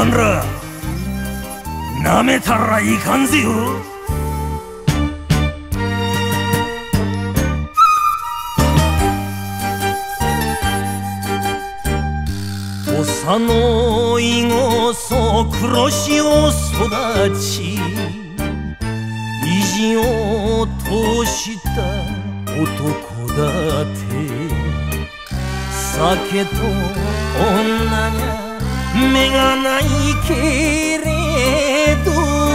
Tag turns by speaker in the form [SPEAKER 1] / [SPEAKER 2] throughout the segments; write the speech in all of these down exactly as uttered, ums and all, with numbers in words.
[SPEAKER 1] んらなめたらいかんぜよ。土佐のいごそ黒潮育ち意地を通した男だって酒と女が目がないけれど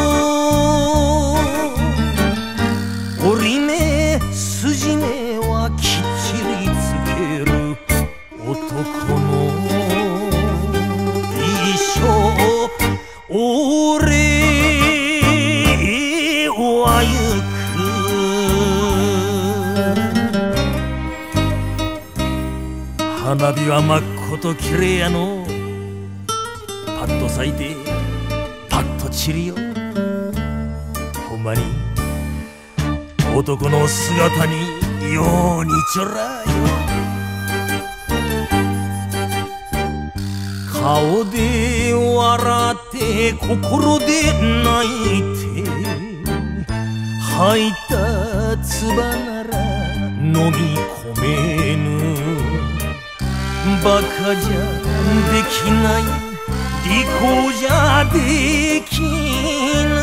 [SPEAKER 1] 折り目筋目はきっちりつける男の一生俺は行く。花火はまっこときれいやの。パッと咲いてパッと散るよ。ほんまに男の姿にようにちょらよ。顔で笑って心で泣いて吐いた唾なら飲み込めぬ。バカじゃできない利口じゃできぬ。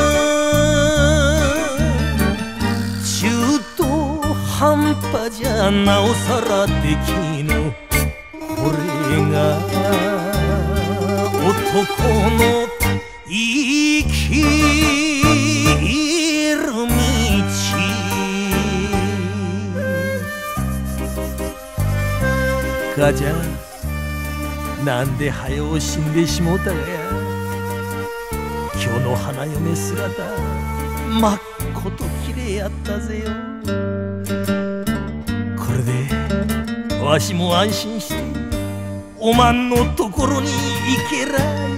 [SPEAKER 1] 中途半端じゃなおさらできぬ。これが男の生きる道。母ちゃんなんで早う死んでしもうたがや。今日の花嫁姿まっこときれいやったぜよ。これでわしも安心しておまんのところに行けらよ。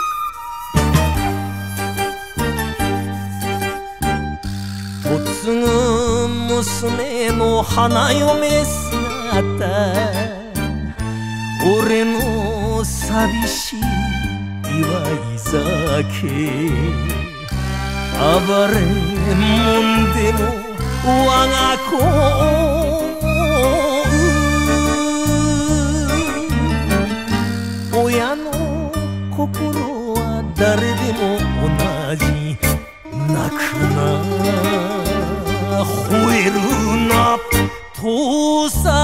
[SPEAKER 1] 嫁ぐ娘の花嫁姿俺の寂しい祝い酒。暴れもんでも我が子親の心は誰でも同じ。泣くな吠えるな父さん